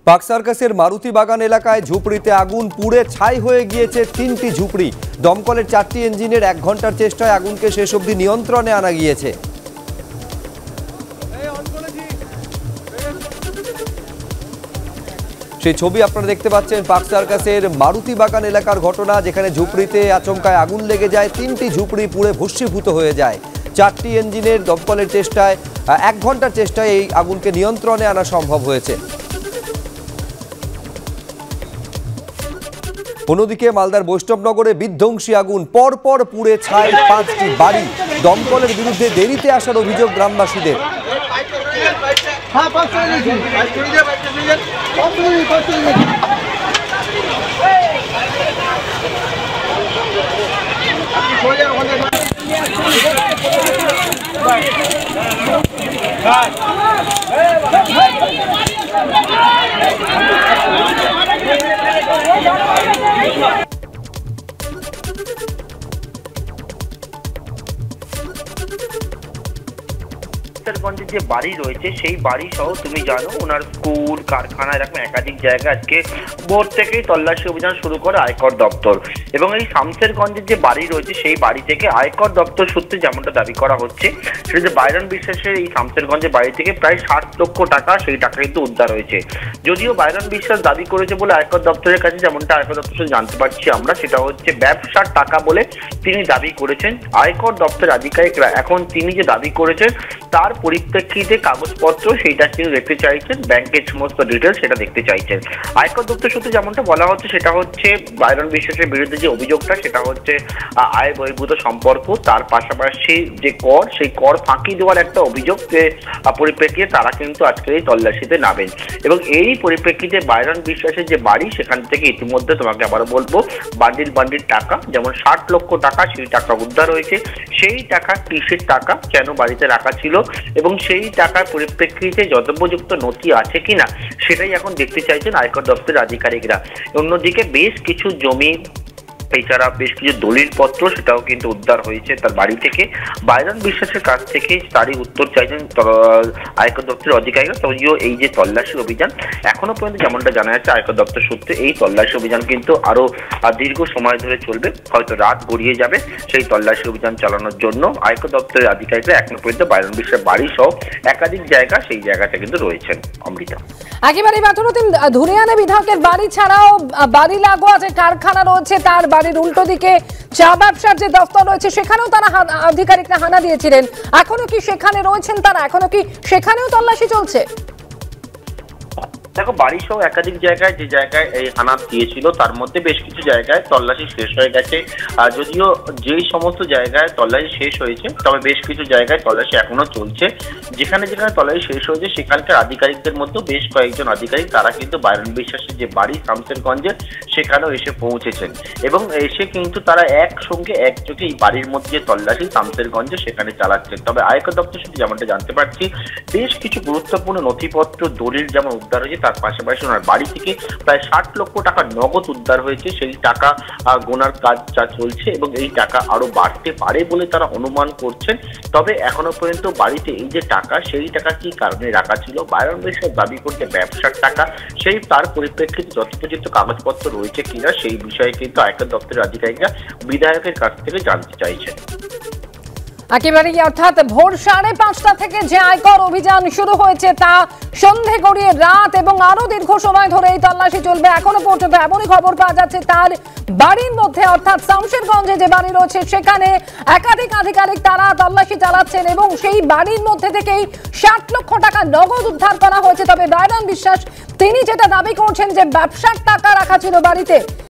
Park সার্কাসের মারুতি বাগান এলাকায় ঝুপড়িতে আগুন পুড়ে ছাই হয়ে গিয়েছে 3টি ঝুপড়ি। দমকলের 4টি ইঞ্জিনের 1 ঘন্টার চেষ্টায় আগুনকে শেষ অবধি নিয়ন্ত্রণে আনা গিয়েছে। সেই ছবি আপনারা দেখতে পাচ্ছেন পার্ক সার্কাসের মারুতি বাগান এলাকার ঘটনা, যেখানে ঝুপড়িতে আচমকায় আগুন লেগে যায়। 3টি ঝুপড়ি পুড়ে ভস্মীভূত হয়ে যায়। 4টি ইঞ্জিনের দমকলের চেষ্টায় 1 ঘন্টার চেষ্টায় এই আগুনকে নিয়ন্ত্রণে আনা সম্ভব হয়েছে। অন্যদিকে মালদার বৈষ্ণবনগরে বিধ্বংসী আগুন, পরপর পুড়ে ছাই 5টি বাড়ি। দমকলের বিরুদ্ধে দেরিতে আসার অভিযোগ গ্রামবাসীদের। গঞ্জে যে বাড়ি রয়েছে সেই বাড়ি সহ তুমি জানো ওনার স্কুল, কারখানা, এরকম একাধিক জায়গা আজকে ভোর থেকেই তল্লাশি অভিযান শুরু করে আয়কর দপ্তর। এবং এই শামসেরগঞ্জের যে বাড়ি রয়েছে সেই বাড়ি থেকে আয়কর দপ্তর সূত্রে যেমনটা দাবি করা হচ্ছে, সেটা যে বাইরন বিশ্বাসের এই শামসেরগঞ্জের বাড়ি থেকে প্রায় 60 লক্ষ টাকা, সেই টাকা কিন্তু উদ্ধার হয়েছে। যদিও বাইরন বিশ্বাস দাবি করেছে বলে আয়কর দপ্তরের কাছে যেমনটা আয়কর দপ্তর জানতে পারছি আমরা, সেটা হচ্ছে ব্যবসার টাকা বলে তিনি দাবি করেছেন। আয়কর দপ্তরের আধিকারিকরা এখন তিনি যে দাবি করেছেন তার পরিপ্রেক্ষিতে কাগজপত্র সেইটা তিনি দেখতে চাইছেন, ব্যাংকের সমস্ত ডিটেলস সেটা দেখতে চাইছেন। আয়কর দপ্তর সূত্রে যেমনটা বলা হচ্ছে সেটা হচ্ছে বাইরন বিশ্বাসের বিরুদ্ধে যে অভিযোগটা সেটা হচ্ছে আয় বহির্ভূত সম্পর্ক, তার পাশাপাশি যে কর, সেই কর ফাঁকি দেওয়ার একটা অভিযোগ যে পরিপ্রেক্ষিতে তারা কিন্তু আজকে এই তল্লাশিতে নামেন। এবং এই পরিপ্রেক্ষিতে বাইরন বিশ্বাসের যে বাড়ি সেখান থেকে ইতিমধ্যে তোমাকে আবারও বলবো বান্ডিল বান্ডিল টাকা, যেমন 60 লক্ষ টাকা, সেই টাকা উদ্ধার হয়েছে। সেই টাকা কিসের টাকা, কেন বাড়িতে রাখা ছিল এবং সেই টাকার পরিপ্রেক্ষিতে যথোপযুক্ত নথি আছে কিনা সেটাই এখন দেখতে চাইছেন আয়কর দপ্তরের আধিকারিকরা। অন্যদিকে বেশ কিছু জমি, এছাড়া বেশ কিছু দলিলপত্র সেটাও কিন্তু উদ্ধার হয়েছে তার বাড়ি থেকে। বাইরন বিশ্বাসের কাছ থেকে তারই উত্তর চাইছেন আয়কর দপ্তরের আধিকারিকরা। যদিও এই যে তল্লাশি অভিযান এখনো পর্যন্ত যেমনটা জানা যাচ্ছে আয়কর দপ্তর সূত্রে, এই তল্লাশি অভিযান কিন্তু আরো দীর্ঘ সময় ধরে চলবে, হয়তো রাত গড়িয়ে যাবে সেই তল্লাশি অভিযান চালানোর জন্য। আয়কর দপ্তরের আধিকারিকরা এখনো পর্যন্ত বাইরন বিশ্বাসের বাড়ি সহ একাধিক জায়গা, সেই জায়গাটা কিন্তু রয়েছেন। অমৃতা, একেবারে মাথুরতিন, ধুলিয়ানে বিধায়কের বাড়ি ছাড়াও বাড়ি লাগোয়া যে কারখানা রয়েছে তার বাড়ির উল্টো দিকে চা ব্যবসার যে দফতর রয়েছে সেখানেও তারা আধিকারিকরা হানা দিয়েছিলেন। এখনো কি সেখানে রয়েছেন তারা? এখনো কি সেখানেও তল্লাশি চলছে? দেখো, বাড়ি সহ একাধিক জায়গায় যে জায়গায় এই হানা দিয়েছিল তার মধ্যে বেশ কিছু জায়গায় তল্লাশি শেষ হয়ে গেছে। যদিও যেই সমস্ত জায়গায় তল্লাশি শেষ হয়েছে, তবে বেশ কিছু জায়গায় তল্লাশি এখনো চলছে। যেখানে যেখানে তল্লাশি শেষ হয়েছে সেখানকার আধিকারিকদের মধ্যে বেশ কয়েকজন আধিকারিক তারা কিন্তু বাইরন বিশ্বাসের যে বাড়ি শামসেরগঞ্জে সেখানেও এসে পৌঁছেছেন এবং এসে কিন্তু তারা একসঙ্গে একযোগে এই বাড়ির মধ্যে তল্লাশি শামসেরগঞ্জে সেখানে চালাচ্ছেন। তবে আয়কর দপ্তর সূত্রে যেমনটা জানতে পারছি, বেশ কিছু গুরুত্বপূর্ণ নথিপত্র, দলিল যেমন উদ্ধার হয়েছে, তার পাশাপাশি ওনার বাড়ি থেকে প্রায় 60 লক্ষ টাকা নগদ উদ্ধার হয়েছে। সেই টাকা গোনার কাজ যা চলছে এবং এই টাকা আরো বাড়তে পারে বলে তারা অনুমান করছেন। তবে এখনো পর্যন্ত বাড়িতে এই যে টাকা, সেই টাকা কি কারণে রাখা ছিল, বাইরন বিশ্বাস দাবি করতে ব্যবসার টাকা, সেই তার পরিপ্রেক্ষিতে যথোপযুক্ত কাগজপত্র রয়েছে কিনা সেই বিষয়ে কিন্তু আয়কর দপ্তরের আধিকারিকরা বিধায়কের কাছ থেকে জানতে চাইছেন। একেবারেই, অর্থাৎ ভোর 5:30টা থেকে যে আয়কর অভিযান শুরু হয়েছে তা সন্ধে গড়িয়ে রাত এবং আরো দীর্ঘ সময় ধরে এই তল্লাশি চলবে। এখনো পর্যন্ত এমনই খবর পাওয়া যাচ্ছে তার বাড়ির মধ্যে, অর্থাৎ শামসেরগঞ্জে যে বাড়ি রয়েছে সেখানে একাধিক আধিকারিক তারা তল্লাশি চালাচ্ছেন এবং সেই বাড়ির মধ্যে থেকেই 60 লক্ষ টাকা নগদ উদ্ধার করা হয়েছে। তবে বাইরন বিশ্বাস তিনি যেটা দাবি করছেন যে ব্যবসার টাকা রাখা ছিল বাড়িতে,